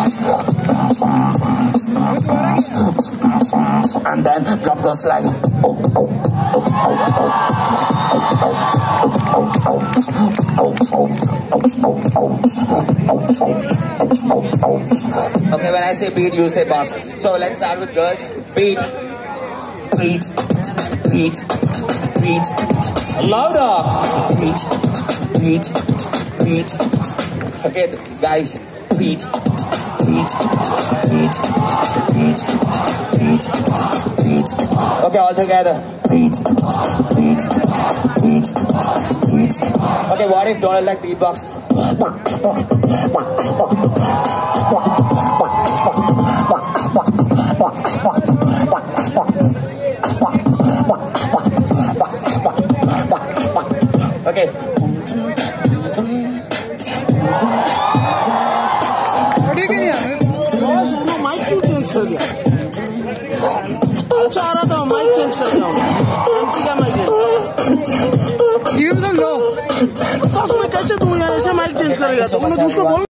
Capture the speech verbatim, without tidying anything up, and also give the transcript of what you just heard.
And then drum goes like okay, when I say beat, you say box. So let's start with girls. Beat, beat, beat, beat. Louder. Beat, beat, beat. Okay, guys. Beat, beat, beat, beat, beat, beat. Okay, all together. Beat, beat, beat, beat. Okay, what if Donald like beatbox? Okay. चाह रहा था mic change कर दिया क्या mic give some no मैं कैसे दूं यार ऐसे माइक चेंज करेगा तो मैं उसको बोल